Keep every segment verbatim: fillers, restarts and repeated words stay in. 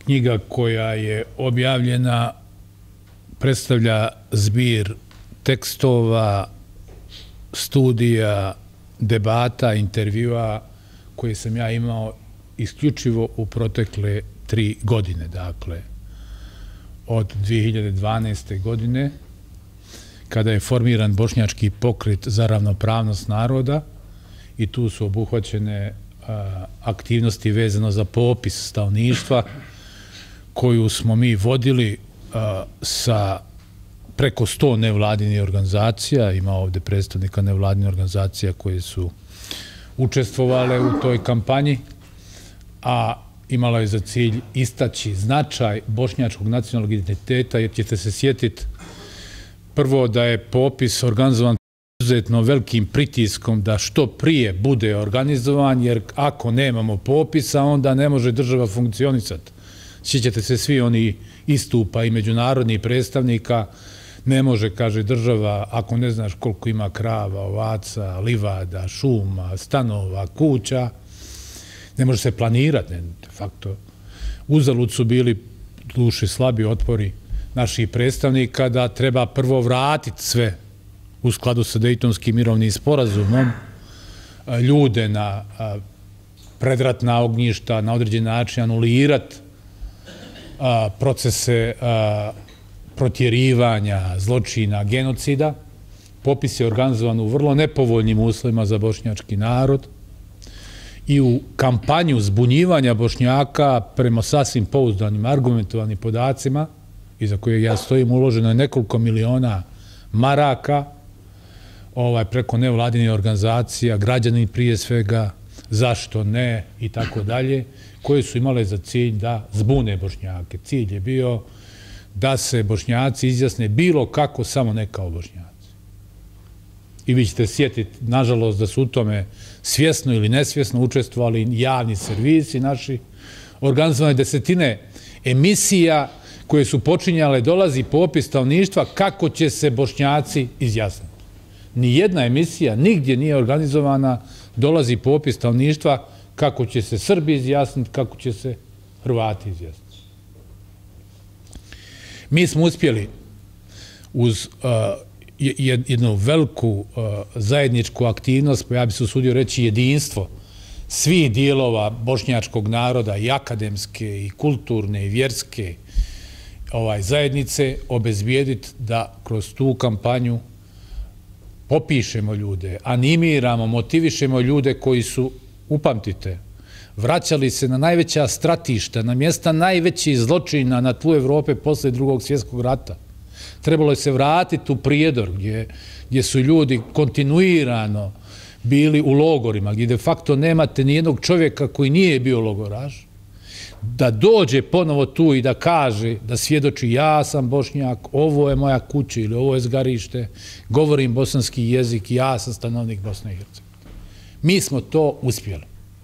knjiga koja je objavljena predstavlja zbir tekstova, studija, debata, intervjua koje sam ja imao isključivo u protekle tri godine, dakle, od dvije hiljade dvanaeste. godine, kada je formiran Bošnjački pokret za ravnopravnost naroda i tu su obuhvaćene a, aktivnosti vezano za popis stanovništva koju smo mi vodili a, sa preko sto nevladinih organizacija. Ima ovdje predstavnika nevladinih organizacija koje su učestvovale u toj kampanji, a imala je za cilj istaći značaj bošnjačkog nacionalnog identiteta, jer ćete se sjetiti prvo da je popis organizovan izuzetno velikim pritiskom da što prije bude organizovan, jer ako nemamo popisa, onda ne može država funkcionisati. Sjećate se svi oni istupa i međunarodnih predstavnika, ne može, kaže država, ako ne znaš koliko ima krava, ovaca, livada, šuma, stanova, kuća, ne može se planirati. De facto, uzalud su bili duši slabi otpori naših predstavnika da treba prvo vratiti sve u skladu sa Dejtonskim mirovnim sporazumom, ljude na predratna ognjišta, na određen način anulirati procese protjerivanja, zločina, genocida. Popis je organizovan u vrlo nepovoljnim uslovima za bošnjački narod i u kampanju zbunjivanja Bošnjaka prema sasvim pouzdanim, argumentovanim podacima, iza koje ja stojim, uloženo je nekoliko miliona maraka, ovaj, preko nevladinih organizacija, građani prije svega, zašto ne, i tako dalje, koje su imale za cilj da zbune Bošnjake. Cilj je bio da se Bošnjaci izjasne bilo kako, samo ne kao Bošnjaci. I vi ćete sjetiti, nažalost, da su u tome svjesno ili nesvjesno učestvovali javni servisi naši, organizovane desetine emisija koje su počinjale dolazi popis stanovništva kako će se Bošnjaci izjasniti. Nijedna emisija nigdje nije organizovana, dolazi popis stanovništva kako će se Srbi izjasniti, kako će se Hrvati izjasniti. Mi smo uspjeli uz uh, jednu veliku uh, zajedničku aktivnost, pa ja bi se usudio reći jedinstvo svih dijelova bošnjačkog naroda, i akademske, i kulturne, i vjerske ovaj, zajednice, obezbijediti da kroz tu kampanju popišemo ljude, animiramo, motivišemo ljude koji su, upamtite, vraćali se na najveća stratišta, na mjesta najvećih zločina na tlu Evrope posle drugog svjetskog rata. Trebalo je se vratiti u Prijedor, gdje, gdje su ljudi kontinuirano bili u logorima, gdje de facto nemate nijednog čovjeka koji nije bio logoraš, da dođe ponovo tu i da kaže, da svjedoči ja sam Bošnjak, ovo je moja kuća ili ovo je zgarište, govorim bosanski jezik, ja sam stanovnik Bosne i Hercegovine. Mi smo to uspjeli.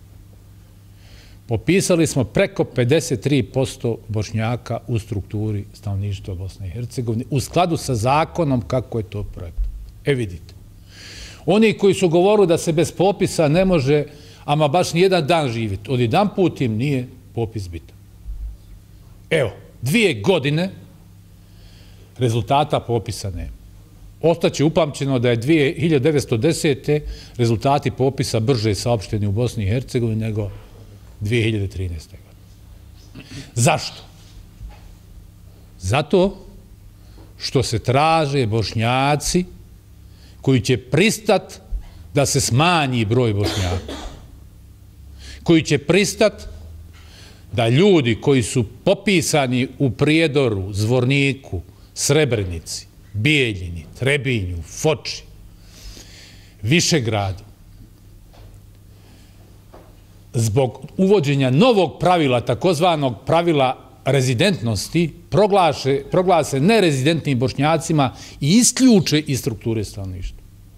Popisali smo preko pedeset tri posto Bošnjaka u strukturi stanovništva Bosne i Hercegovine u skladu sa zakonom kako je to projekt. E vidite. Oni koji su govorili da se bez popisa ne može, ama baš nijedan dan živjeti, od jedan put im nije popis bitan. Evo, dvije godine rezultata popisa nema. Ostaće upamćeno da je dvije hiljade devetsto desete. rezultati popisa brže saopšteni u Bosni i Hercegovini nego dvije hiljade trinaeste. godine. Zašto? Zato što se traže Bošnjaci koji će pristat da se smanji broj Bošnjaka. Koji će pristat da ljudi koji su popisani u Prijedoru, Zvorniku, Srebrenici, Bijeljini, Trebinju, Foči, Višegradu, zbog uvođenja novog pravila, takozvanog pravila rezidentnosti, proglase, proglase nerezidentnim Bošnjacima i isključe iz strukture stanovništva.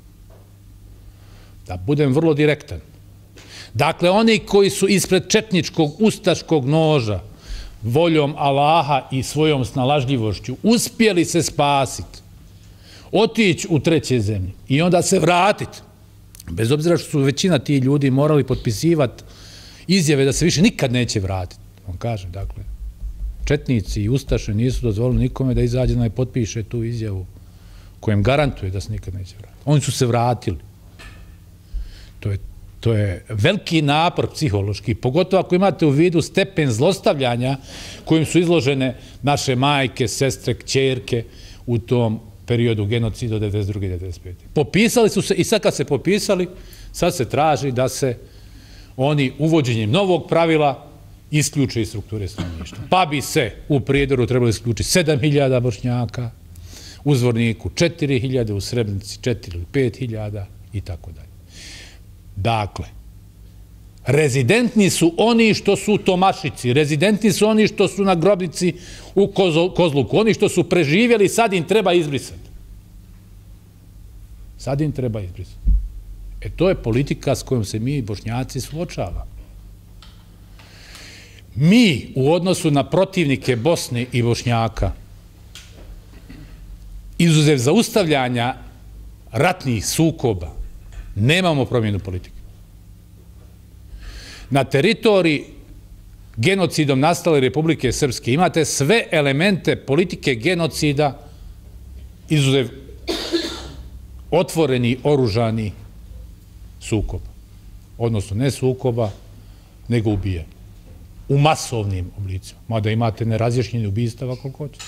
Da budem vrlo direktan. Dakle, oni koji su ispred četničkog, ustaškog noža, voljom Allaha i svojom snalažljivošću uspjeli se spasiti, otići u treće zemlje i onda se vratiti, bez obzira što su većina tih ljudi morali potpisivati izjave da se više nikad neće vratiti. On kaže, dakle, četnici i ustaše nisu dozvolili nikome da izađe da potpiše tu izjavu kojem garantuje da se nikad neće vratiti. Oni su se vratili. To je, to je veliki napor psihološki, pogotovo ako imate u vidu stepen zlostavljanja kojim su izložene naše majke, sestre, kćerke u tom periodu genocida od devedeset druge i devedeset pete Popisali su se i sad kad se popisali, sad se traži da se oni uvođenjem novog pravila isključe iz strukture stanovništva. Pa bi se u Prijedoru trebalo isključiti sedam hiljada Bošnjaka, u Zvorniku četiri hiljade, u Srebrenici četiri ili pet hiljada i tako dalje. Dakle, rezidentni su oni što su u Tomašici, rezidentni su oni što su na grobnici u Kozluku, oni što su preživjeli, sad im treba izbrisati. Sad im treba izbrisati. E to je politika s kojom se mi Bošnjaci suočavamo. Mi u odnosu na protivnike Bosne i Bošnjaka, izuzev zaustavljanja ratnih sukoba, nemamo promjenu politike. Na teritoriji genocidom nastale Republike Srpske imate sve elemente politike genocida, izuzev otvoreni oružani sukoba. Odnosno ne sukoba, nego ubijanja. U masovnim oblicima. Mada imate nerazjašnjeni ubistava koliko hoćete.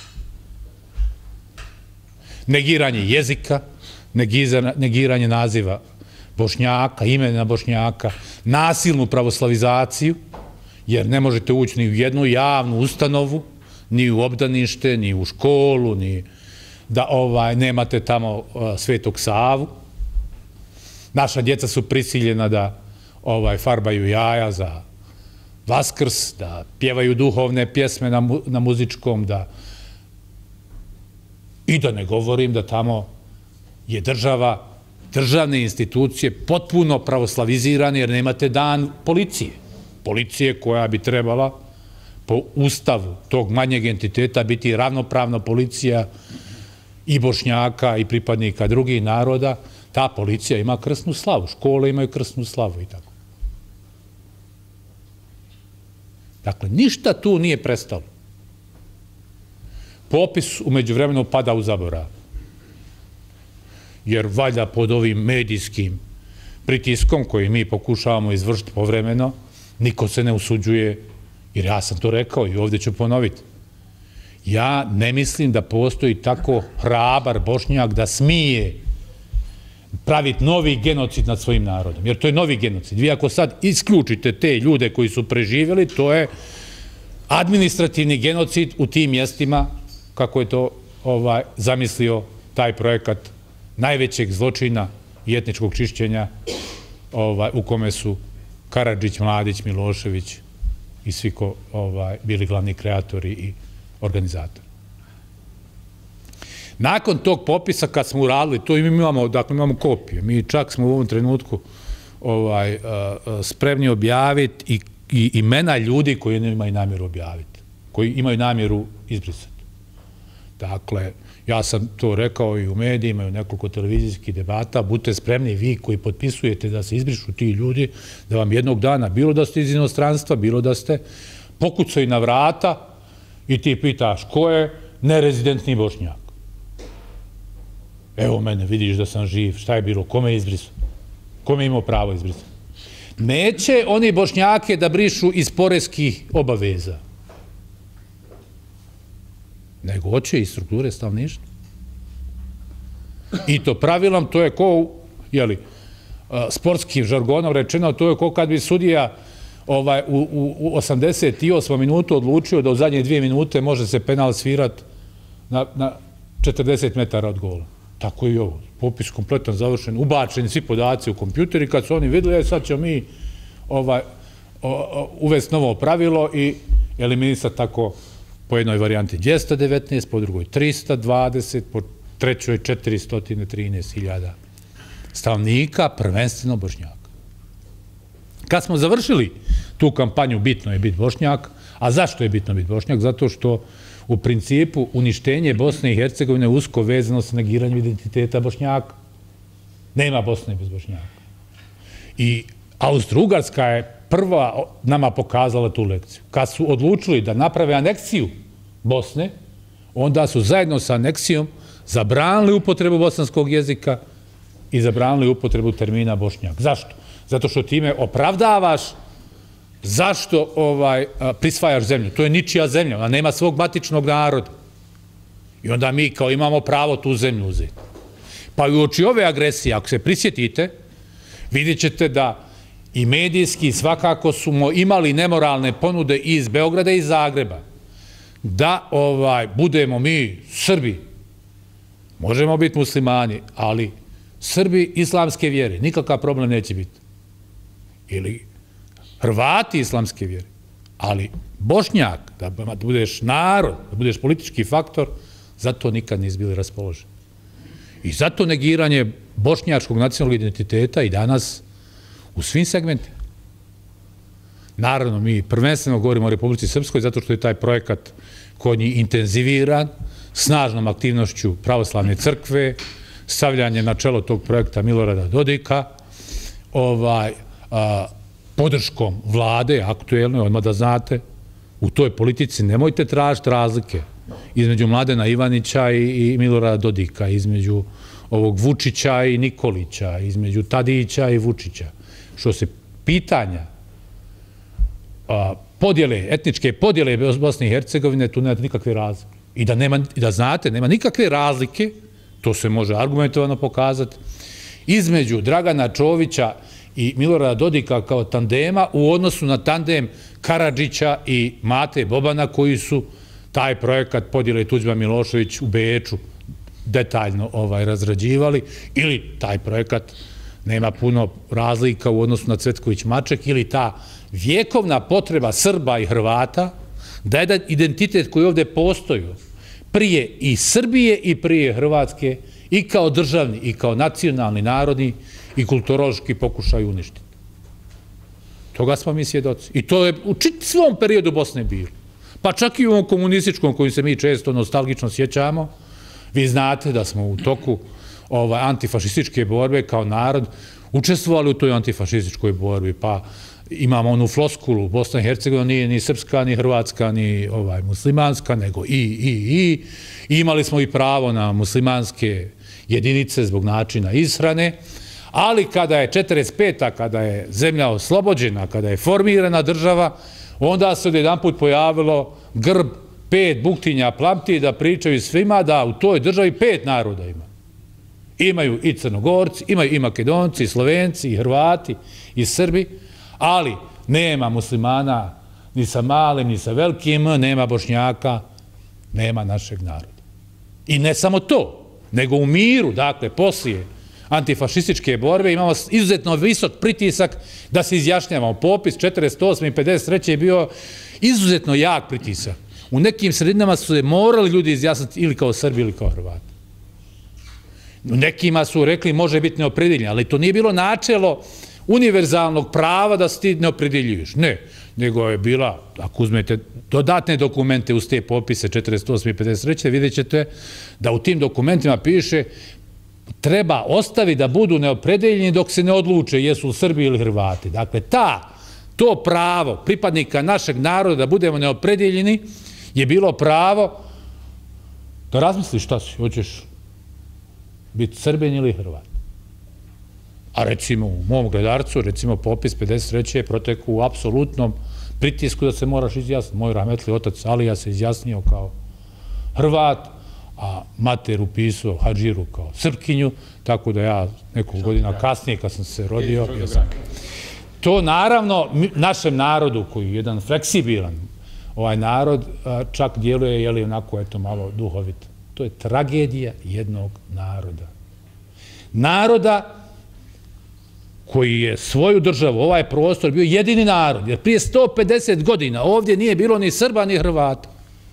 Negiranje jezika, negiranje naziva Bošnjaka, imena Bošnjaka, nasilnu pravoslavizaciju, jer ne možete ući ni u jednu javnu ustanovu, ni u obdanište, ni u školu, ni da ovaj, nemate tamo uh, Svetog Savu. Naša djeca su prisiljena da ovaj, farbaju jaja za Vaskrs, da pjevaju duhovne pjesme na, mu, na muzičkom, da i da ne govorim da tamo je država, državne institucije potpuno pravoslavizirane jer nemate dan policije. Policije koja bi trebala po ustavu tog manjeg entiteta biti ravnopravna policija i Bošnjaka i pripadnika drugih naroda. Ta policija ima krsnu slavu, škole imaju krsnu slavu i tako. Dakle, ništa tu nije prestalo. Popis u međuvremenu pada u zaborav. Jer valjda pod ovim medijskim pritiskom koji mi pokušavamo izvršiti povremeno, niko se ne usuđuje, jer ja sam to rekao i ovdje ću ponoviti. Ja ne mislim da postoji tako hrabar Bošnjak da smije praviti novi genocid nad svojim narodom. Jer to je novi genocid. Vi ako sad isključite te ljude koji su preživjeli, to je administrativni genocid u tim mjestima, kako je to ovaj, zamislio taj projekat najvećeg zločina i etničkog čišćenja ovaj, u kome su Karadžić, Mladić, Milošević i svi ko ovaj, bili glavni kreatori i organizatori. Nakon tog popisa, kad smo uradili, to imamo, dakle, imamo kopije. Mi čak smo u ovom trenutku ovaj, uh, spremni objaviti i, i imena ljudi koji ne imaju namjeru objaviti, koji imaju namjeru izbrisati. Dakle, ja sam to rekao i u medijima i u nekoliko televizijskih debata, budite spremni vi koji potpisujete da se izbrišu ti ljudi, da vam jednog dana, bilo da ste iz inostranstva, bilo da ste pokucaju na vrata i ti pitaš ko je nerezidentni Bošnjak. Evo mene, vidiš da sam živ, šta je bilo, kome je izbrisao? Kome je imao pravo izbrisati? Neće oni Bošnjake da brišu iz poreskih obaveza, nego hoće iz strukture stanovništva. I to pravilom, to je ko, jeli, sportskim žargonom rečeno, to je ko kad bi sudija ovaj, u, u, u osamdeset osmoj minutu odlučio da u zadnje dvije minute može se penal svirat na, na četrdeset metara od gola. Tako i ovo. Popis kompletan završen, ubačeni svi podaci u kompjuter i kad su oni vidjeli, sad ćemo mi ovaj, uvesti novo pravilo i eliminisati tako po jednoj varijanti dvjesto devetnaest, po drugoj tristo dvadeset, po trećoj četiristo trinaest hiljada stanovnika, prvenstveno Bošnjaka. Kad smo završili tu kampanju, bitno je biti Bošnjak, a zašto je bitno biti Bošnjak? Zato što u principu uništenje Bosne i Hercegovine usko vezano sa negiranjem identiteta Bošnjaka. Nema Bosne bez Bošnjaka. I Austro-Ugarska je prva nama pokazala tu lekciju. Kad su odlučili da naprave aneksiju Bosne, onda su zajedno sa aneksijom zabranili upotrebu bosanskog jezika i zabranili upotrebu termina Bošnjak. Zašto? Zato što time opravdavaš zašto ovaj, prisvajaš zemlju. To je ničija zemlja, ona nema svog matičnog naroda. I onda mi kao imamo pravo tu zemlju uzeti. Pa i uoči ove agresije, ako se prisjetite, vidjet ćete da i medijski svakako smo imali nemoralne ponude iz Beograda i Zagreba. Da ovaj, budemo mi Srbi, možemo biti muslimani, ali Srbi islamske vjere, nikakav problem neće biti. Ili Hrvati islamske vjere, ali Bošnjak, da budeš narod, da budeš politički faktor, zato nikad nisi bili raspoloženi. I zato negiranje bošnjačkog nacionalnog identiteta i danas u svim segmentima. Naravno, mi prvenstveno govorimo o Republici Srpskoj zato što je taj projekat kod njih intenziviran, snažnom aktivnošću pravoslavne crkve, stavljanje na čelo tog projekta Milorada Dodika, ovaj, a, podrškom vlade, aktuelne, odmah da znate, u toj politici nemojte tražiti razlike između Mladena Ivanića i, i Milorada Dodika, između ovog Vučića i Nikolića, između Tadića i Vučića. Što se pitanja a, podjele, etničke podjele Bosne i Hercegovine, tu nema nikakve razlike. I da, nema, i da znate, nema nikakve razlike, to se može argumentovano pokazati, između Dragana Čovića i Milorada Dodika kao tandema u odnosu na tandem Karadžića i Mate Bobana koji su taj projekat podjele Tuđman Milošević u Beču detaljno ovaj, razrađivali, ili taj projekat nema puno razlika u odnosu na Cvetković Maček, ili ta vjekovna potreba Srba i Hrvata da jedan identitet koji ovdje postoji prije i Srbije i prije Hrvatske i kao državni i kao nacionalni, narodni i kulturološki pokušaju uništiti. Toga smo mi svjedoci. I to je u svom periodu Bosne bilo. Pa čak i u ovom komunističkom kojim se mi često nostalgično sjećamo, vi znate da smo u toku ovaj, antifašističke borbe kao narod učestvovali u toj antifašističkoj borbi, pa imamo onu floskulu, Bosna i Hercegovina nije ni srpska, ni hrvatska, ni ovaj, muslimanska, nego i, i, i. I imali smo i pravo na muslimanske jedinice zbog načina ishrane, ali kada je četrdeset peta kada je zemlja oslobođena, kada je formirana država, onda se odjedan put pojavilo grb pet buktinja plamti da pričaju svima da u toj državi pet naroda ima. Imaju i Crnogorci, imaju i Makedonci, i Slovenci, i Hrvati, i Srbi, ali nema muslimana ni sa malim, ni sa velikim, nema Bošnjaka, nema našeg naroda. I ne samo to, nego u miru, dakle, poslije antifašističke borbe imamo izuzetno visok pritisak da se izjašnjavamo. Popis četrdeset osme i pedeset treće je bio izuzetno jak pritisak. U nekim sredinama su se morali ljudi izjasniti ili kao Srbi ili kao Hrvati. U nekima su rekli može biti neopredeljeni, ali to nije bilo načelo univerzalnog prava da se ti neopredeljuješ. Ne, nego je bila, ako uzmete dodatne dokumente uz te popise četrdeset osme i pedeset treće vidjet ćete da u tim dokumentima piše treba ostavi da budu neopredeljeni dok se ne odluče jesu li Srbi ili Hrvati. Dakle, ta, to pravo pripadnika našeg naroda da budemo neopredeljeni je bilo pravo da razmisliš šta si, hoćeš biti Srbin ili Hrvat. A recimo u mom gledarcu, recimo popis pedeset treće je proteku u apsolutnom pritisku da se moraš izjasniti. Moj rahmetli otac Alija se izjasnio kao Hrvat, a mater upisao Hadžiru kao Srpkinju, tako da ja nekog godina kasnije kad sam se rodio, to naravno našem narodu koji je jedan fleksibilan ovaj narod čak djeluje, je li onako eto malo duhovito. To je tragedija jednog naroda. Naroda koji je svoju državu, ovaj prostor bio jedini narod, jer prije sto pedeset godina ovdje nije bilo ni Srba ni Hrvata.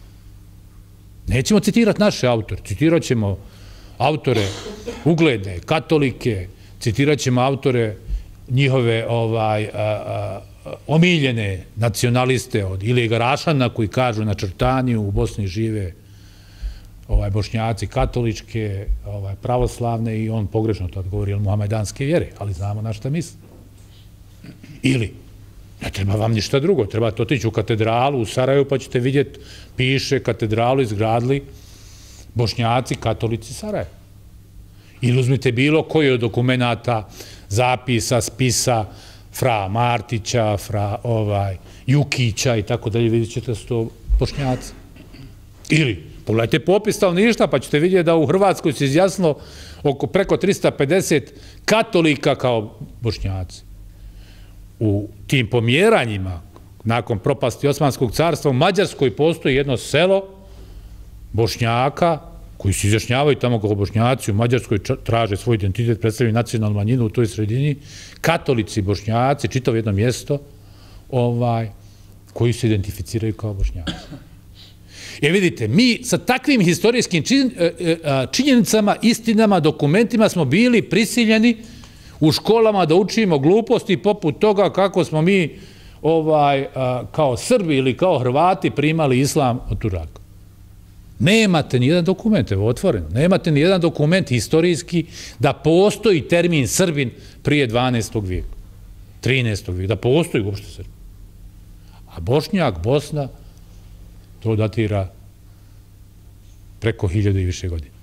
Nećemo citirati naše autore, citirat ćemo autore ugledne, katolike, citirat ćemo autore njihove ovaj, a, a, omiljene nacionaliste od Ilije Garašana koji kažu na Črtaniju u Bosni žive ovaj, Bošnjaci katoličke, ovaj, pravoslavne i on pogrešno to odgovori, ili muhamedanske vjere, ali znamo na šta misli. Ili Ne treba vam ništa drugo, trebate otići u katedralu u Sarajevu pa ćete vidjeti, piše katedralu izgradili Bošnjaci, katolici Sarajeva. Ili uzmite bilo koji od dokumenata, zapisa, spisa, fra Martića, fra ovaj, Jukića i tako dalje, vidjet ćete da su to Bošnjaci. Ili pogledajte popis stanovništva pa ćete vidjeti da u Hrvatskoj se izjasnilo oko preko trista pedeset katolika kao Bošnjaci. U tim pomjeranjima, nakon propasti Osmanskog carstva, u Mađarskoj postoji jedno selo Bošnjaka koji se izjašnjavaju tamo kao Bošnjaci, u Mađarskoj traže svoj identitet, predstavljaju nacionalnu manjinu u toj sredini, katolici, Bošnjaci, čitavo jedno mjesto ovaj, koji se identificiraju kao Bošnjaci. Jer vidite, mi sa takvim historijskim čin, činjenicama, istinama, dokumentima smo bili prisiljeni u školama da učimo gluposti poput toga kako smo mi ovaj, kao Srbi ili kao Hrvati primali islam od Turaka. Nemate ni jedan dokument, evo otvoreno, nemate ni jedan dokument historijski da postoji termin Srbin prije dvanaestog vijeka, trinaestog vijeka, da postoji uopšte Srbin. A Bošnjak, Bosna, to datira preko hiljadu i više godina.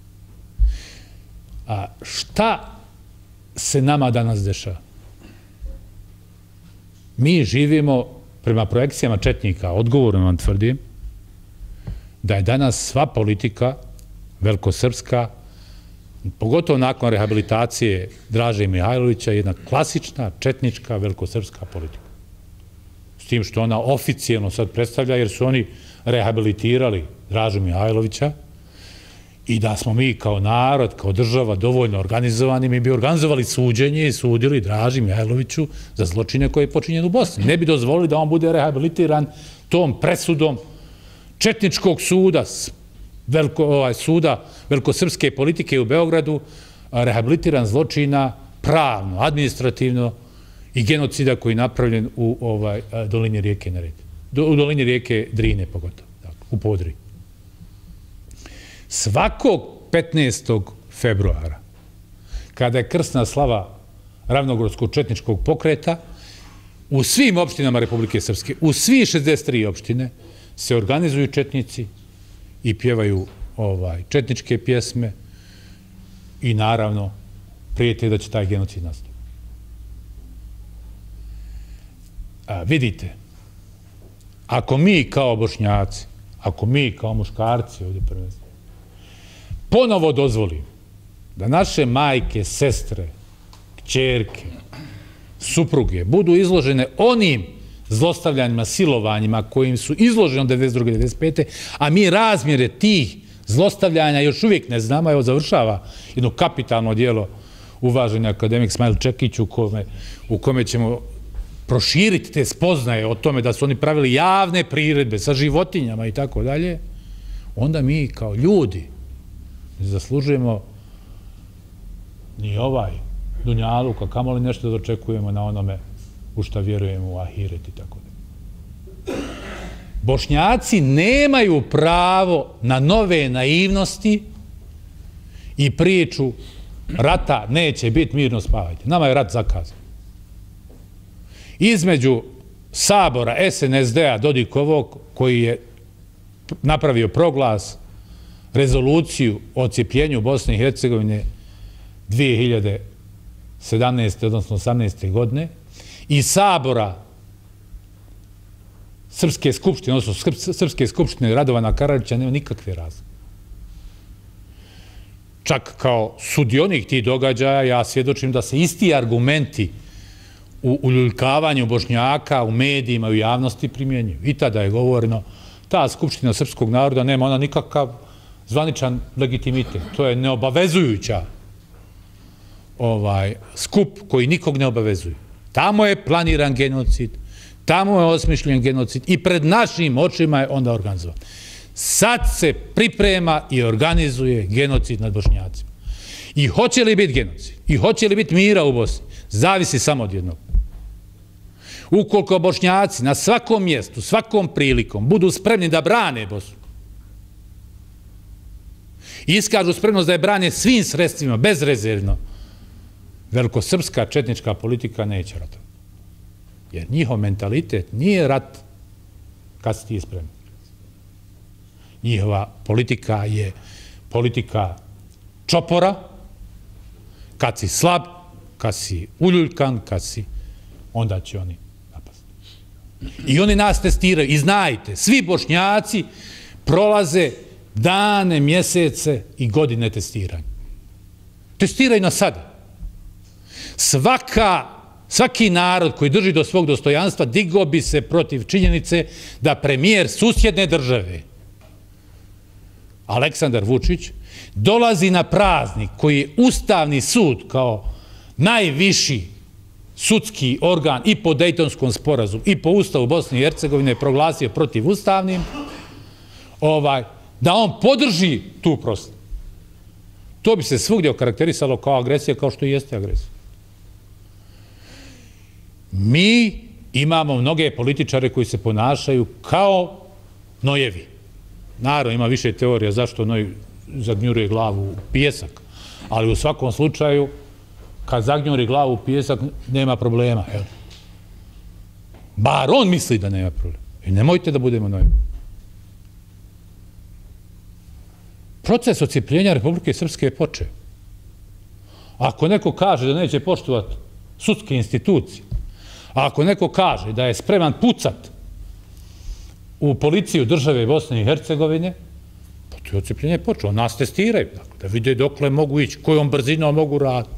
A šta se nama danas dešava? Mi živimo, prema projekcijama četnika, odgovorno vam tvrdim, da je danas sva politika velikosrpska, pogotovo nakon rehabilitacije Draže Mihajlovića, jedna klasična četnička velikosrpska politika. S tim što ona oficijalno sad predstavlja, jer su oni rehabilitirali Dražu Mihajlovića i da smo mi kao narod, kao država dovoljno organizovani, mi bi organizovali suđenje i sudili Draži Mihajloviću za zločine koje je počinjen u Bosni. Ne bi dozvolili da on bude rehabilitiran tom presudom četničkog suda, veliko, ovaj, suda velikosrpske politike u Beogradu, rehabilitiran zločina pravno, administrativno i genocida koji je napravljen u ovaj, dolini rijeke Neretve. U dolini rijeke Drine pogotovo, dakle, u Podri. Svakog petnaestog februara, kada je krsna slava Ravnogorskog četničkog pokreta, u svim opštinama Republike Srpske, u svih šezdeset tri opštine, se organizuju četnici i pjevaju ovaj, četničke pjesme i naravno prijete da će taj genocid nastaviti. A, vidite, ako mi kao Bošnjaci, ako mi kao muškarci ovdje prvenstveno, ponovo dozvolimo da naše majke, sestre, kćerke, supruge budu izložene onim zlostavljanjima, silovanjima kojim su izloženi od devedeset druge do devedeset pete a mi razmjere tih zlostavljanja još uvijek ne znamo. Evo završava jedno kapitalno dijelo uvaženi akademik Smajl Čekić u kome, u kome ćemo proširiti te spoznaje o tome da su oni pravili javne priredbe sa životinjama i tako dalje, onda mi kao ljudi ne zaslužujemo ni ovaj dunjaluk, a kamoli nešto da očekujemo na onome u šta vjerujemo u ahiret i tako dalje. Bošnjaci nemaju pravo na nove naivnosti i priču rata neće biti, mirno spavajte. Nama je rat zakazan. Između sabora es en es de a Dodikovog, koji je napravio proglas, rezoluciju o odcijepljenju Bosne i Hercegovine dvije hiljade sedamnaeste odnosno osamnaeste godine, i sabora Srpske skupštine, odnosno Srpske skupštine Radovana Karadžića, nema nikakve razlike. Čak kao sudionik tih događaja ja svjedočim da se isti argumenti u uljuljkavanju Bošnjaka, u medijima, u javnosti primjenjuju. I tada je govoreno, ta skupština srpskog naroda nema ona nikakav zvaničan legitimitet. To je neobavezujuća ovaj, skup koji nikog ne obavezuje. Tamo je planiran genocid, tamo je osmišljen genocid i pred našim očima je onda organizovan. Sad se priprema i organizuje genocid nad Bošnjacima. I hoće li biti genocid? I hoće li biti mira u Bosni? Zavisi samo od jednog. Ukoliko Bošnjaci na svakom mjestu, svakom prilikom budu spremni da brane Bosnu, iskažu spremnost da je brane svim sredstvima, bezrezervno, velikosrpska četnička politika neće ratovati. Jer njihov mentalitet nije rat kad si ti spreman. Njihova politika je politika čopora, kad si slab, kad si uljuljkan, kad si, onda će oni napasti. I oni nas testiraju. I znajte, svi Bošnjaci prolaze dane, mjesece i godine testiranja. Testiraju nas sada. Svaka, svaki narod koji drži do svog dostojanstva digao bi se protiv činjenice da premijer susjedne države Aleksandar Vučić dolazi na praznik koji je Ustavni sud kao najviši sudski organ i po Dejtonskom sporazumu i po Ustavu Bosne i Hercegovine proglasio protivustavnim, ovaj, da on podrži tu proslavu. To bi se svugdje okarakterisalo kao agresija, kao što i jeste agresija. Mi imamo mnoge političare koji se ponašaju kao nojevi. Naravno, ima više teorija zašto noj zagnjuruje glavu u pijesak, ali u svakom slučaju, kad zagnjuri glavu u pijesak, nema problema. Jel? Bar on misli da nema problema. I nemojte da budemo nojevi. Proces ocijepljenja Republike Srpske je počeo. Ako neko kaže da neće poštovati sudske institucije, a ako neko kaže da je spreman pucat u policiju države Bosne i Hercegovine, pa to je ocijepljenje počeo. Nas testiraju, dakle, da vide dokle mogu ići, kojom brzinom mogu raditi.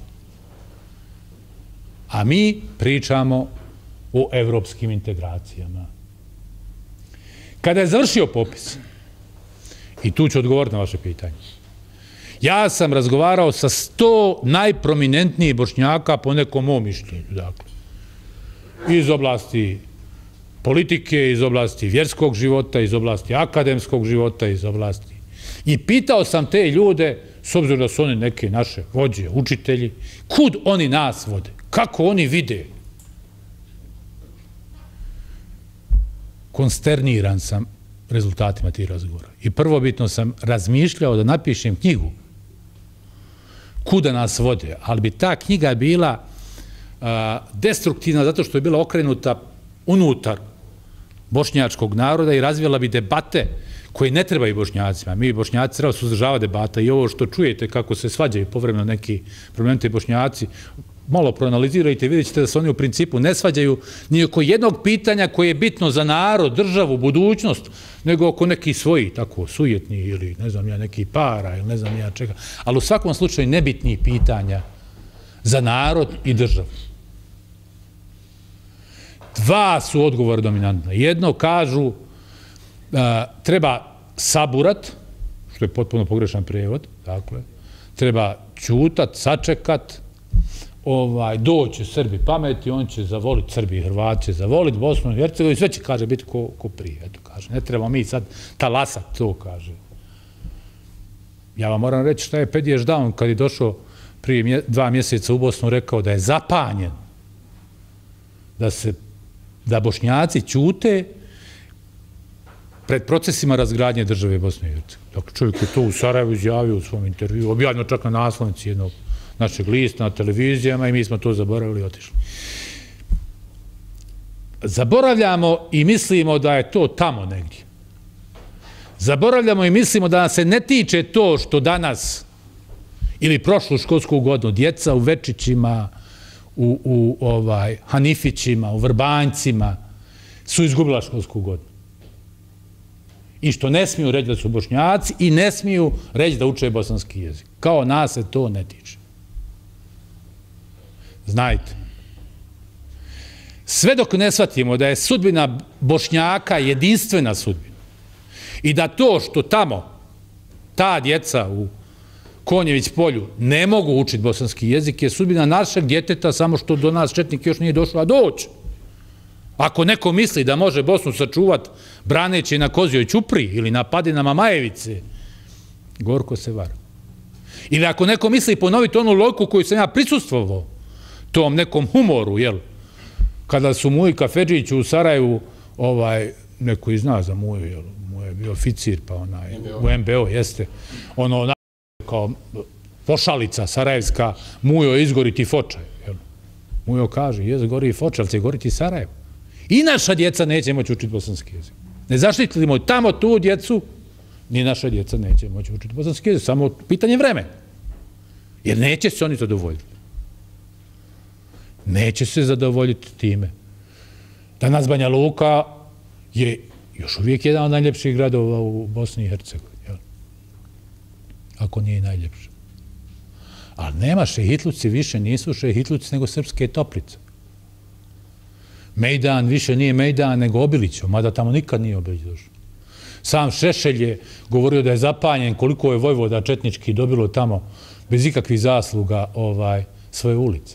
A mi pričamo o evropskim integracijama. Kada je završio popis, i tu ću odgovoriti na vaše pitanje, ja sam razgovarao sa sto najprominentnijih Bošnjaka po nekom mom mišljenju, dakle, iz oblasti politike, iz oblasti vjerskog života, iz oblasti akademskog života, iz oblasti. I pitao sam te ljude, s obzirom da su oni neke naše vođe, učitelji, kud oni nas vode, kako oni vide. Konsterniran sam rezultatima tih razgovora. I prvobitno sam razmišljao da napišem knjigu kuda nas vode, ali bi ta knjiga bila a, destruktivna zato što je bila okrenuta unutar bošnjačkog naroda i razvijala bi debate koje ne trebaju Bošnjacima. Mi Bošnjaci treba suzdržavati debata i ovo što čujete kako se svađaju povremeno neki prominentni Bošnjaci, malo proanalizirajte i vidjet ćete da se oni u principu ne svađaju ni oko jednog pitanja koje je bitno za narod, državu, budućnost, nego oko nekih svojih, tako, sujetni ili ne znam ja, nekih para ili ne znam ja čega. Ali u svakom slučaju nebitnih pitanja za narod i državu. Dva su odgovora dominantna. Jedno kažu a, treba saburat, što je potpuno pogrešan prijevod, dakle, treba ćutat, sačekat, ovaj, doće Srbi pameti, on će zavoliti Srbi i Hrvati, će zavoliti Bosnu i Hercegovinu, sve će, kaže, biti ko, ko prije, eto, kaže. Ne trebamo mi sad talasat to, kaže. Ja vam moram reći šta je Pedije Ždaun kad je došao prije mje, dva mjeseca u Bosnu rekao da je zapanjen, da se, da Bošnjaci ćute pred procesima razgradnje države Bosne i Hercegovine. Dakle, čovjek je to u Sarajevu izjavio u svom intervju, objavljeno čak na naslovnici jednog našeg lista, na televizijama i mi smo to zaboravili i otišli. Zaboravljamo i mislimo da je to tamo negdje. Zaboravljamo i mislimo da nas se ne tiče to što danas ili prošlu školsku godinu djeca u Večićima, u, u ovaj, Hanifićima, u Vrbanjcima su izgubila školsku godinu. I što ne smiju reći da su Bošnjaci i ne smiju reći da uče bosanski jezik. Kao nas se to ne tiče. Znajte, sve dok ne shvatimo da je sudbina Bošnjaka jedinstvena sudbina i da to što tamo ta djeca u Konjević polju ne mogu učiti bosanski jezik je sudbina našeg djeteta, samo što do nas četnik još nije došlo, a doći. Ako neko misli da može Bosnu sačuvati braneći na Kozijoj Ćupri ili na Padinama Majevice, gorko se vara. Ili ako neko misli ponoviti onu logiku koju sam ja prisustvovao, tom nekom humoru, jel? Kada su Muji Kafedžić u Sarajevu, ovaj, neko i zna za Muju, jel? Mujo je bio oficir, pa onaj, u M B O, jeste, ono, ona, kao pošalica sarajevska, Mujo izgori ti Fočaj, jel? Mujo kaže, jes, gori i Fočaj, ali će goriti Sarajevo. I naša djeca neće moći učiti bosanski jezik. Ne zaštitimo tamo tu djecu, ni naša djeca neće moći učiti bosanski jezik. Samo pitanje vremena. Jer neće se oni zadovoljiti. Neće se zadovoljiti time. Danas Banja Luka je još uvijek jedan od najljepših gradova u Bosni i Hercegovini. Ako nije i najljepši. Ali nema, Šehitluci više nisu Šehitluci nego Srpske Toplice. Mejdan više nije Mejdan nego Obilić, mada tamo nikad nije Obilić došao. Sam Šešelj je govorio da je zapanjen koliko je vojvoda četnički dobilo tamo bez ikakvih zasluga ovaj, svoje ulice.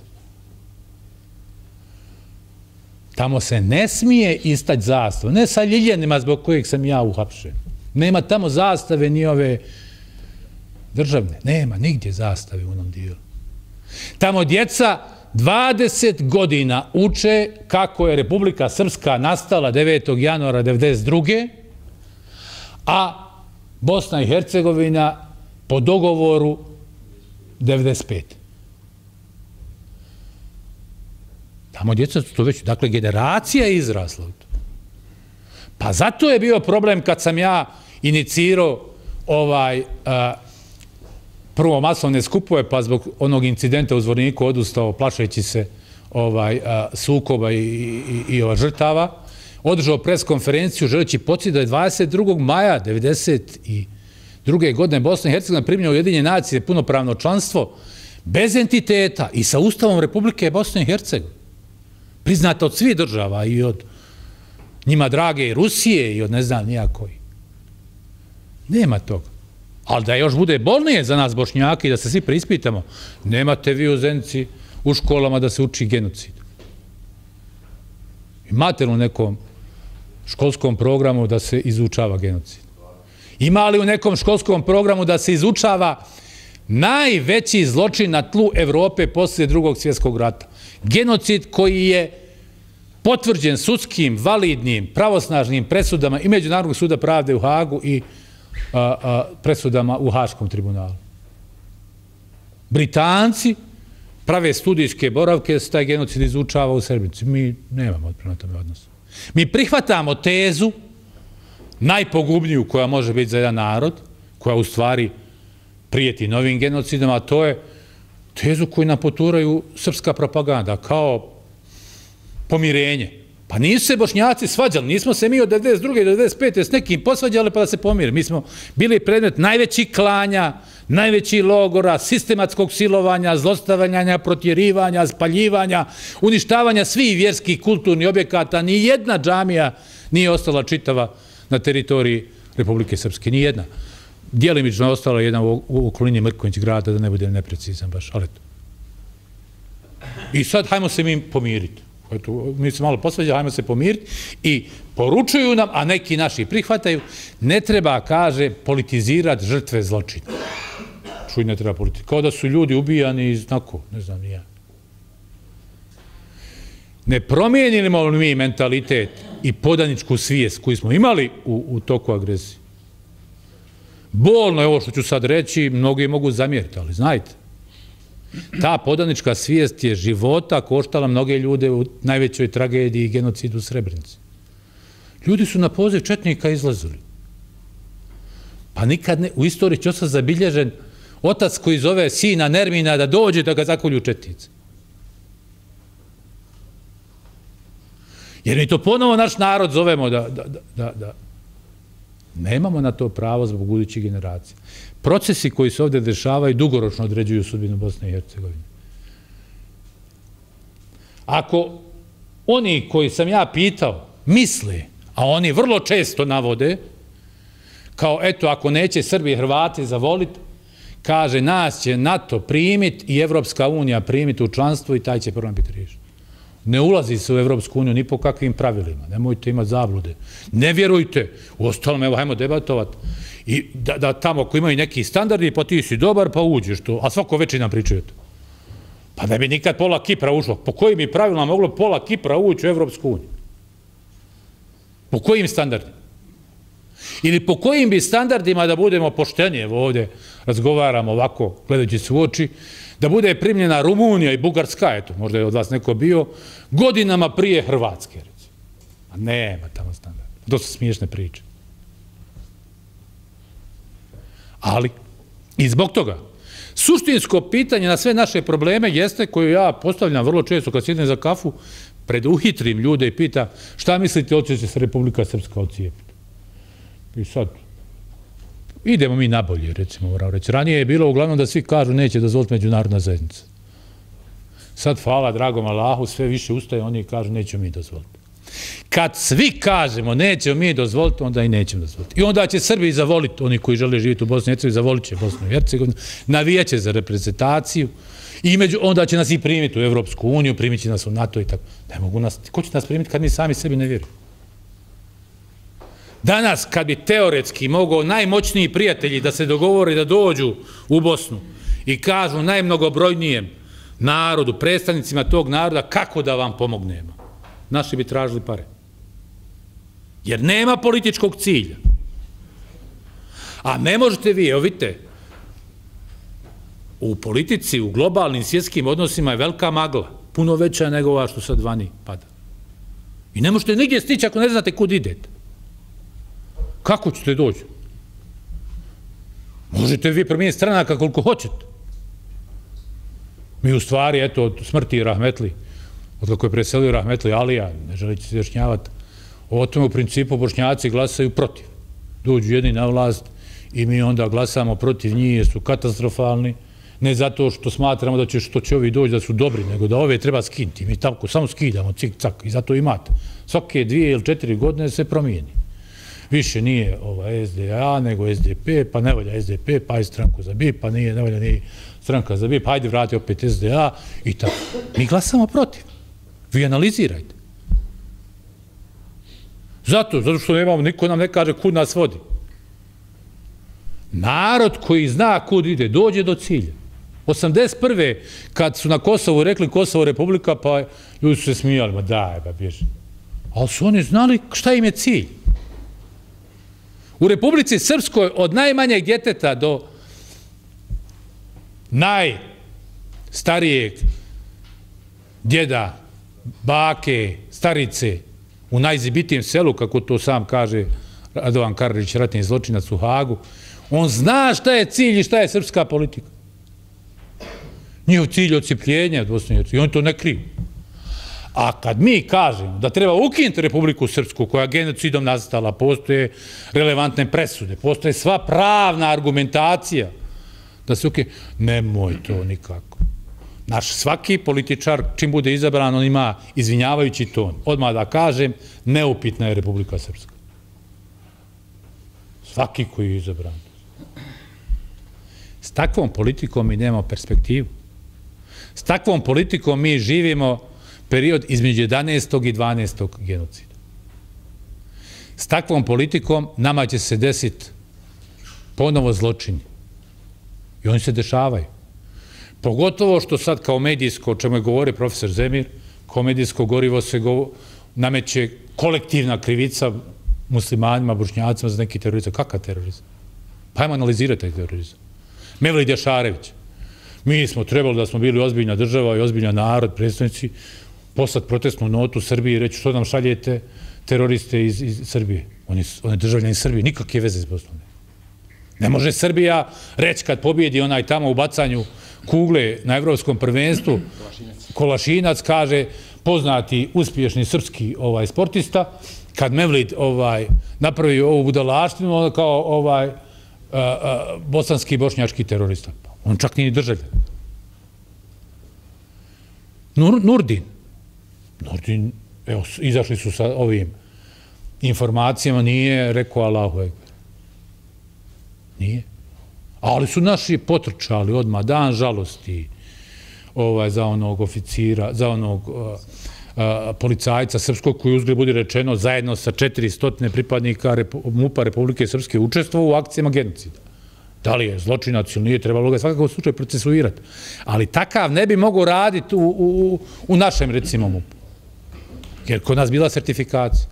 Tamo se ne smije istać zastav, ne sa Ljiljanima zbog kojeg sam ja uhapšen. Nema tamo zastave ni ove državne, nema nigdje zastave u onom dijelu. Tamo djeca dvadeset godina uče kako je Republika Srpska nastala devetog januara devedeset druge a Bosna i Hercegovina po dogovoru devedeset pete Tamo djeca su to već, dakle, generacija je izrasla. Pa zato je bio problem kad sam ja inicirao ovaj, a, prvo masovne skupove, pa zbog onog incidenta u Zvorniku odustao, plašeći se ovaj, a, sukoba i, i, i, i ova žrtava, održao pres konferenciju želeći podsjetiti da je dvadeset drugog maja devedeset druge godine Bosna i Hercegovina primljena u Ujedinjene nacije punopravno članstvo bez entiteta i sa Ustavom Republike Bosne i Hercegovine. Priznata od svih država i od njima drage i Rusije i od ne znam nija koji. Nema toga. Ali da još bude bolnije za nas Bošnjaki, da se svi preispitamo, nemate vi u Zenici u školama da se uči genocid. Imate li u nekom školskom programu da se izučava genocid? Ima li u nekom školskom programu da se izučava najveći zločin na tlu Evrope poslije drugog svjetskog rata? Genocid koji je potvrđen sudskim, validnim, pravosnažnim presudama i Međunarodnog suda pravde u Hagu i a, a, presudama u Haškom tribunalu. Britanci prave studijske boravke da se taj genocid izučava u Srbici. Mi nemamo prema tome odnosa. Mi prihvatamo tezu najpogubniju koja može biti za jedan narod, koja u stvari prijeti novim genocidom, a to je tezu koju nam poturaju srpska propaganda, kao pomirenje. Pa nisu se Bošnjaci svađali, nismo se mi od devedeset druge do devedeset pete s nekim posvađali pa da se pomire. Mi smo bili predmet najvećih klanja, najvećih logora, sistematskog silovanja, zlostavljanja, protjerivanja, spaljivanja, uništavanja svih vjerskih kulturnih objekata. Ni jedna džamija nije ostala čitava na teritoriji Republike Srpske. Ni jedna. Dijelimično je ostala jedna u, u okolini Mrkonjić grada, da ne budem neprecizan baš, ali to. I sad hajmo se mi pomiriti. Eto, mi se malo posvađali, hajmo se pomiriti i poručuju nam, a neki naši prihvataju, ne treba, kaže, politizirati žrtve zločina. Čuj, ne treba politizirati. Kao da su ljudi ubijani iz, nako, ne znam, nija. Ne promijenimo li mi mentalitet i podaničku svijest koju smo imali u, u toku agresije? Bolno je ovo što ću sad reći, mnogi mogu zamjeriti, ali znajte, ta podanička svijest je života koštala mnoge ljude u najvećoj tragediji i genocidu u Srebrenici. Ljudi su na poziv četnika izlazili. Pa nikad ne, u istoriji će ostati zabilježen otac koji zove sina Nermina da dođe da ga zakolju četnici. Jer mi to ponovo naš narod zovemo da, da, da, da. Nemamo na to pravo zbog budućih generacija. Procesi koji se ovdje dešavaju dugoročno određuju sudbinu Bosne i Hercegovine. Ako oni koji sam ja pitao misle, a oni vrlo često navode, kao eto ako neće Srbi i Hrvati zavoliti, kaže nas će NATO primiti i Evropska unija primiti u članstvo i taj će prvo biti riješen. Ne ulazi se u Evropsku uniju ni po kakvim pravilima. Nemojte imati zablude. Ne vjerujte. U ostalom, evo, hajmo debatovati. I da, da tamo ako imaju neki standardi, pa ti si dobar, pa uđeš to. A svako večer nam pričaju to. Pa ne bi nikad pola Kipra ušlo. Po kojim bi pravilima moglo pola Kipra ući u Evropsku uniju? Po kojim standardima? Ili po kojim bi standardima, da budemo pošteni, evo ovdje razgovaramo ovako, gledajući se u oči, da bude primljena Rumunija i Bugarska, eto, možda je od vas neko bio, godinama prije Hrvatske, recimo. A nema tamo standarda. To su smiješne priče. Ali, i zbog toga, suštinsko pitanje na sve naše probleme jeste, koju ja postavljam vrlo često kad sjednem za kafu, preduhitrim ljude i pitam šta mislite, hoće se Republika Srpska odcijepiti. I sad, idemo mi nabolje, recimo, moram reći. Ranije je bilo uglavnom da svi kažu neće dozvoliti međunarodna zajednica. Sad, hvala dragom Allahu, sve više ustaje, oni kažu nećemo mi dozvoliti. Kad svi kažemo nećemo mi dozvoliti, onda i nećemo dozvoliti. I onda će Srbi zavoliti, oni koji žele živjeti u Bosni i Hercegovini, zavolit će Bosnu i Hercegovinu, navijat će za reprezentaciju i među, onda će nas i primiti u Evropsku uniju, primit će nas u NATO i tako. Ne mogu nas, ko će nas primiti kad mi sami sebi ne vjerujemo? Danas, kad bi teoretski mogao najmoćniji prijatelji da se dogovore da dođu u Bosnu i kažu najmnogobrojnijem narodu, predstavnicima tog naroda, kako da vam pomognemo, naši bi tražili pare. Jer nema političkog cilja. A ne možete vi, evo vidite, u politici, u globalnim svjetskim odnosima je velika magla, puno veća nego ova što sad vani pada. I ne možete nigdje stići ako ne znate kud idete. Kako ćete doći? Možete vi promijeniti stranaka koliko hoćete. Mi u stvari, eto, od smrti Rahmetli, od kako je preselio Rahmetli Alija, ne želeći se izjašnjavati, o tome u principu Bošnjaci glasaju protiv. Dođu jedni na vlast i mi onda glasamo protiv njih jer su katastrofalni, ne zato što smatramo da će što će ovi doći da su dobri, nego da ove treba skinuti. Mi tako samo skidamo, cik, cak, i zato imate. Svake dvije ili četiri godine se promijeni. Više nije S D A nego S D P, pa ne volja S D P, pa je stranku za B I P, pa nije, ne volja nije stranka za B I P, hajde vrati opet S D A i tako. Mi glasamo protiv. Vi analizirajte. Zato, zato što nemamo, niko nam ne kaže kud nas vodi. Narod koji zna kud ide, dođe do cilja. osamdeset prve kad su na Kosovu rekli Kosovo republika, pa ljudi su se smijali, ma daj, ba bježi. Ali su oni znali šta im je cilj. U Republici Srpskoj od najmanjeg djeteta do najstarijeg djeda, bake, starice u najzibitijem selu, kako to sam kaže Radovan Karadžić, ratni zločinac u Hagu, on zna šta je cilj i šta je srpska politika. Njihov cilj je odcijepljenje od Bosne i Hercegovine, oni to ne kriju. A kad mi kažemo da treba ukinuti Republiku Srpsku, koja je genocidom nastala, postoje relevantne presude, postoje sva pravna argumentacija da se ukine, nemoj to nikako. Naš svaki političar, čim bude izabran, on ima izvinjavajući ton. Odmah da kažem, neupitna je Republika Srpska. Svaki koji je izabran. S takvom politikom mi nemamo perspektivu. S takvom politikom mi živimo period između jedanaestog i dvanaestog genocida. S takvom politikom nama će se desiti ponovo zločini. I oni se dešavaju. Pogotovo što sad kao medijsko, o čemu je govori profesor Zemir, kao medijsko gorivo se nameće kolektivna krivica muslimanima, bošnjacima za neki terorizam. Kakav terorizam? Pa ajmo analizirati taj terorizam. Mevlid Jašarević. Mi smo trebali da smo bili ozbiljna država i ozbiljna narod, predstavnici, poslati protestnu notu Srbiji i reći što nam šaljete teroriste iz, iz Srbije. Oni, oni državljani Srbije, nikakve veze s Bosnom. Ne može Srbija reći kad pobjedi onaj tamo u bacanju kugle na evropskom prvenstvu, Kolašinac kaže poznati uspješni srpski ovaj sportista, kad Mevlid ovaj napravi ovu budalaštinu, on kao ovaj a, a, bosanski i bošnjački terorista. On čak nije državljan. Nur, Nurdin. Nurdin, evo, izašli su sa ovim informacijama, nije rekao Allahu ekber. Nije. Ali su naši potrčali odmah, dan žalosti ovaj, za onog oficira, za onog uh, uh, policajca srpskog koji uzgled budi rečeno zajedno sa četiristo pripadnika Repu, MUP-a Republike Srpske učestvovao u akcijama genocida. Da li je zločinac ili nije, trebalo ga svakako slučaj procesuirati. Ali takav ne bi mogao raditi u, u, u našem, recimo, MUP-u. Jer kod nas bila sertifikacija.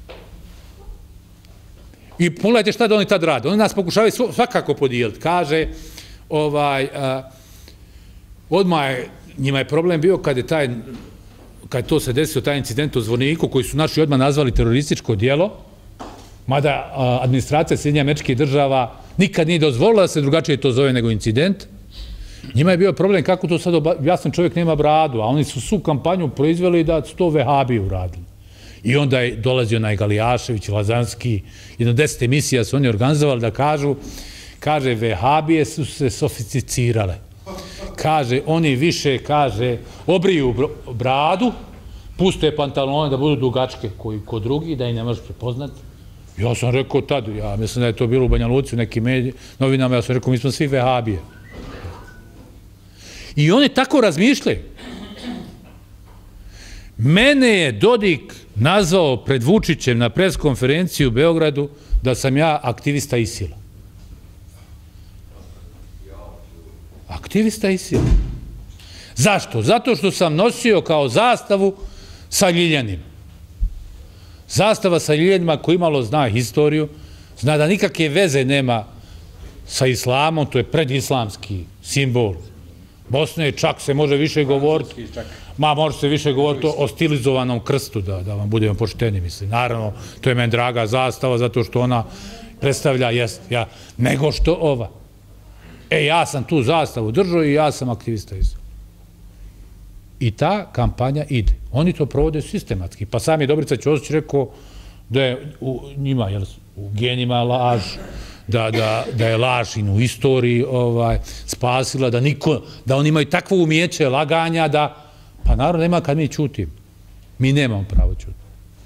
I pogledajte šta da oni tad rade. Oni nas pokušavaju svakako podijeliti. Kaže, ovaj, a, odmah je, njima je problem bio kad je taj kad to se desio, taj incident u Zvorniku, koji su naši odmah nazvali terorističko dijelo, mada administracija Sjedinjenih Američkih Država nikad nije dozvolila da se drugačije to zove nego incident, njima je bio problem kako to sad, jasan čovjek nema bradu, a oni su su kampanju proizveli da su to vehabi uradili. I onda je dolazio onaj Galijašević, Lazanski, jedno deset emisija su oni organizovali da kažu, kaže, vehabije su se sofisticirale. Kaže, oni više, kaže, obriju bradu, puste pantalone da budu dugačke koji kod drugi, da ih ne možeš prepoznati. Ja sam rekao tad, ja mislim da je to bilo u Banja Luci, u nekim novinama, ja sam rekao, mi smo svi vehabije. I oni tako razmišljaju. Mene je Dodik nazvao pred Vučićem na preskonferenciju u Beogradu da sam ja aktivista ISIL-a. Aktivista ISIL-a. Zašto? Zato što sam nosio kao zastavu sa Ljiljanima. Zastava sa Ljiljanima koji imalo zna historiju, zna da nikakve veze nema sa islamom, to je predislamski simbol. Bosne čak se može više govoriti, ma može se više govoriti o stilizovanom krstu, da, da vam budemo pošteni, mislim. Naravno, to je meni draga zastava, zato što ona predstavlja, jest, ja, nego što ova. E, ja sam tu zastavu držao i ja sam aktivista iz. I ta kampanja ide. Oni to provode sistematski. Pa sam je Dobrica Ćosić rekao da je u njima, jel, u genima laž, da, da, da je laž i u istoriji ovaj, spasila, da, niko, da oni imaju takvo umijeće laganja da, pa naravno nema kad mi čutim. Mi nemamo pravo čutati.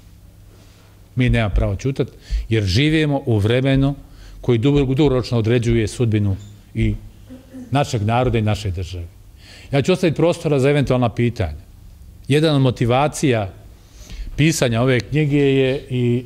Mi nemamo pravo čutati jer živimo u vremenu koji dugoročno određuje sudbinu i našeg naroda i naše države. Ja ću ostaviti prostora za eventualna pitanja. Jedan od motivacija pisanja ove knjige je i,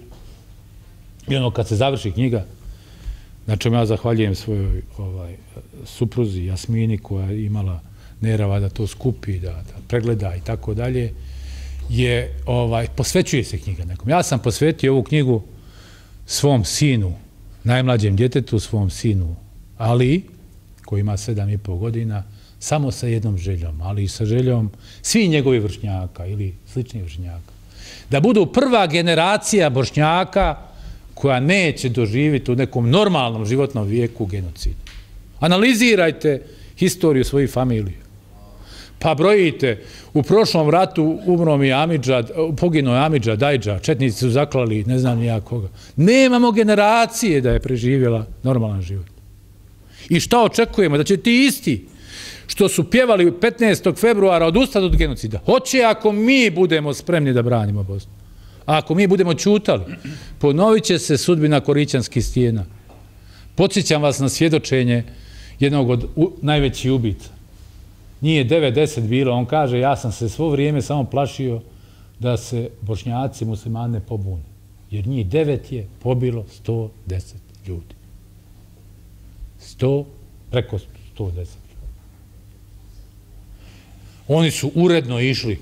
i ono kad se završi knjiga, na čemu ja zahvaljujem svojoj ovaj, supruzi Jasmini koja je imala nerava da to skupi, da, da pregleda i tako dalje, je, ovaj, posvećuje se knjiga nekom. Ja sam posvetio ovu knjigu svom sinu, najmlađem djetetu, svom sinu Ali, koji ima sedam i pol godina, samo sa jednom željom, ali i sa željom svi njegovi vršnjaka ili sličnih vršnjaka. Da budu prva generacija Bošnjaka koja neće doživjeti u nekom normalnom životnom vijeku genocid. Analizirajte historiju svojih familija. Pa brojite, u prošlom ratu umro mi Amidža, poginuo je Amidža Dajđa, četnici su zaklali, ne znam nija koga. Nemamo generacije da je preživjela normalan život. I šta očekujemo? Da će ti isti što su pjevali petnaestog februara odustati od genocida. Hoće ako mi budemo spremni da branimo Bosnu. A ako mi budemo čutali, ponovit će se sudbina Korićanskih stijena. Podsjećam vas na svjedočenje jednog od najvećih ubica. Nije devet deset bilo, on kaže, ja sam se svo vrijeme samo plašio da se Bošnjaci muslimani ne pobune. Jer njih devet je pobilo sto deset ljudi. sto, preko sto deset ljudi. Oni su uredno išli.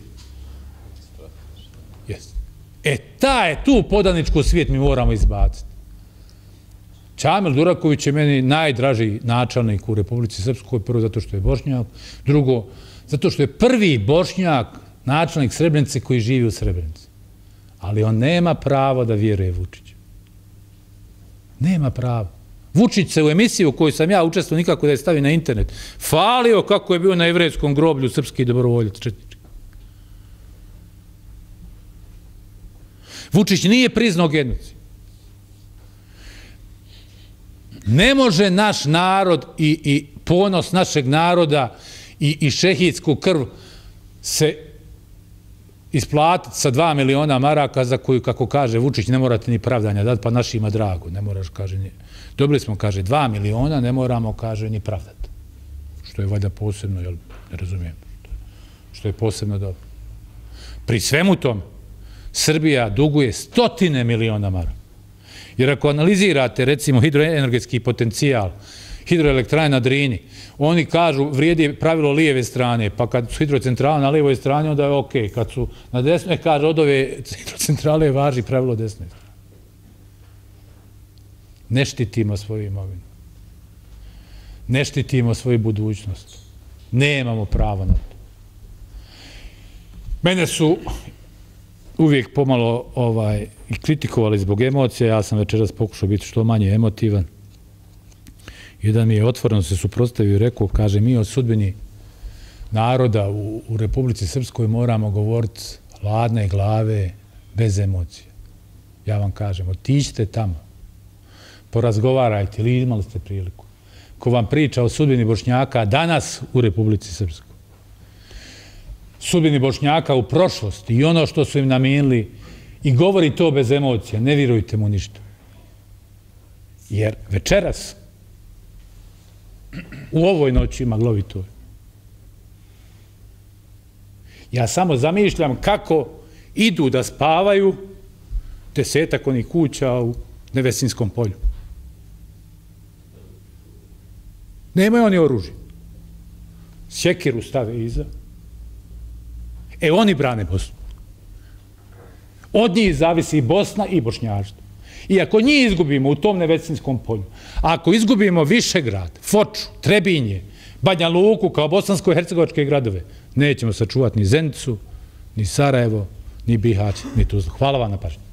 Yes. E, ta je tu podaničku svijet mi moramo izbaciti. Čamil Duraković je meni najdraži načelnik u Republici Srpskoj, prvo zato što je Bošnjak, drugo zato što je prvi Bošnjak načelnik Srebrenice koji živi u Srebrenici. Ali on nema pravo da vjeruje Vučiću. Nema pravo. Vučić se u emisiji u kojoj sam ja učestvovao nikako da je stavio na internet, falio kako je bio na jevrejskom groblju srpski dobrovoljac četnički. Vučić nije priznao genocid. Ne može naš narod i, i ponos našeg naroda i, i šehidsku krv se isplatiti sa dva miliona maraka za koju, kako kaže Vučić, ne morate ni pravdanja dati, pa našima drago, ne moraš, kaže, ni... Dobili smo, kaže, dva miliona, ne moramo, kaže, ni pravdati. Što je valjda posebno, jel, ne razumijem, što je posebno dobro. Pri svemu tom, Srbija duguje stotine miliona maraka. Jer ako analizirate, recimo, hidroenergetski potencijal, hidroelektrane na Drini, oni kažu, vrijedi pravilo lijeve strane, pa kad su hidrocentrale na lijevoj strani, onda je okej. Kad su na desnoj, kaže, od ove hidrocentrale važi pravilo desne strane. Ne štitimo svoju imovinu. Ne štitimo svoju budućnost. Nemamo pravo na to. Mene su uvijek pomalo ovaj, i kritikovali zbog emocija, ja sam večeras pokušao biti što manje emotivan. Jedan mi je otvoreno se suprotstavio i rekao, kaže, mi o sudbini naroda u, u Republici Srpskoj moramo govoriti hladne glave, bez emocija. Ja vam kažem, otiđite tamo, porazgovarajte, ili imali ste priliku. Ko vam priča o sudbini Bošnjaka danas u Republici Srpskoj, sudbini Bošnjaka u prošlosti i ono što su im namijenili i govori to bez emocija, ne vjerujte mu ništa. Jer večeras u ovoj noći maglovitoj ja samo zamišljam kako idu da spavaju desetak onih kuća u Nevesinskom polju. Nemaju oni oružje. Sjekiru stave iza. E, oni brane Bosnu. Od njih zavisi i Bosna i Bošnjaštvo. I ako njih izgubimo u tom Nevesinskom polju, ako izgubimo Višegrad, Foču, Trebinje, Banja Luku kao bosansko-hercegovačke gradove, nećemo sačuvati ni Zenicu, ni Sarajevo, ni Bihać, ni Tuzlu. Hvala vam na pažnju.